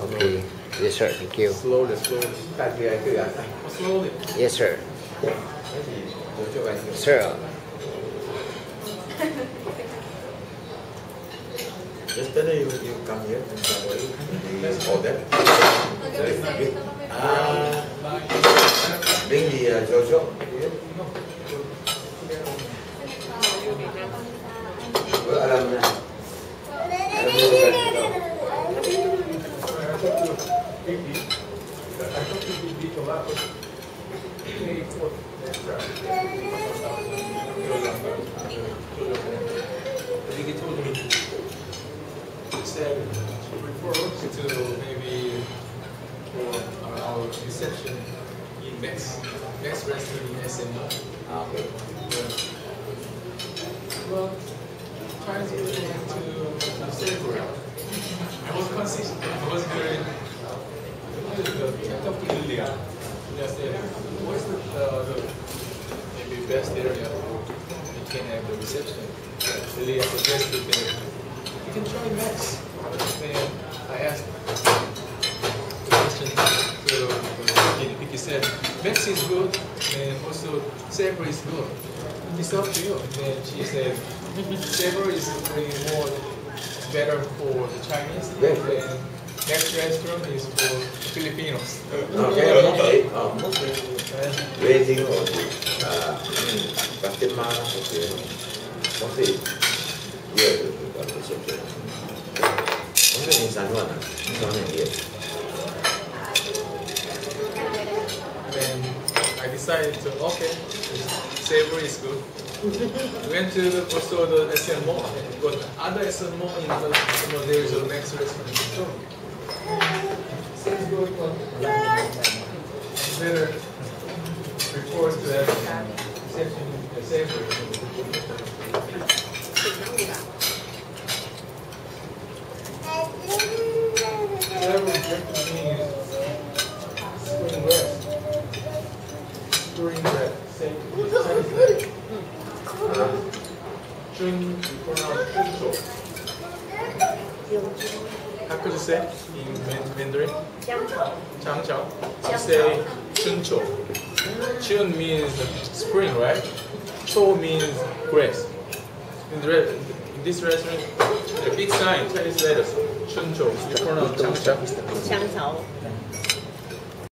Okay. Yes, sir. Thank you. Slowly. Slowly. Yes, sir. Sir. Yesterday you come here from somewhere. Oh, that. Bring the Jojo. Alam na. Said refer to maybe for our reception in next restaurant in SMO. Okay. Well, trying to savor. I was consistent. I was very. I talked to Lilia. Lilia said, "What's the maybe best area we can have the reception?" Lilia suggested that you can try Max. And I asked the question to Vicky said, Max is good and also Savor is good. It's up to you. And she said, Savor is really more better for the Chinese and next restaurant is for Filipinos. Okay. Waiting on customer. Okay. Yeah, that's okay. Only in San Juan. Here. Then I decided to, okay, Savor is good. Went to also the SMO, but other SMO in the there is a next restaurant in Seoul. Seems good, but better report to that reception in Savor. Spring bread. Same. Chun, we pronounce chuncho. How could you say in Mandarin? Changchao. You say chuncho. Chun means spring, right? Cho means grass. In this restaurant, the big sign, Chinese letters, chuncho. You pronounce changchao.